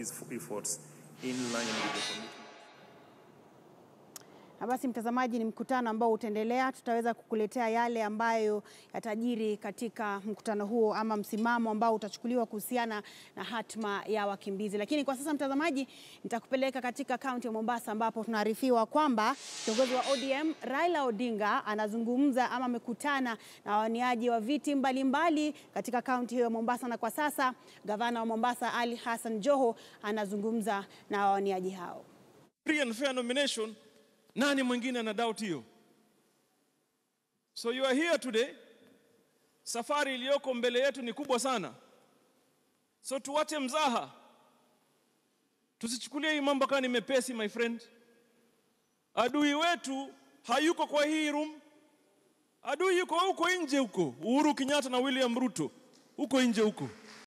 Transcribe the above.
these efforts in line with the commitment. Na basi mtazamaji, ni mkutano ambao utaendelea. Tutaweza kukuletea yale ambayo yatajiri katika mkutano huo ama msimamo ambao utachukuliwa kuhusiana na hatma ya wakimbizi. Lakini kwa sasa mtazamaji, nitakupeleka katika kaunti ya Mombasa ambapo tunaarifiwa kwamba kiongozi wa ODM Raila Odinga anazungumza ama amekutana na waniaji wa viti mbalimbali katika kaunti hiyo ya Mombasa, na kwa sasa gavana wa Mombasa Ali Hassan Joho anazungumza na waniaji hao. Free and fair nomination. Nani mwingine ana doubt hiyo? So you are here today. Safari iliyoko mbele yetu ni kubwa sana. So tuwache mzaha. Tusichukulie hii mambo kama ni mepesi, my friend. Adui wetu hayuko kwa hii room. Adui yuko huko nje huko. Uhuru Kenyatta na William Ruto. Huko nje huko.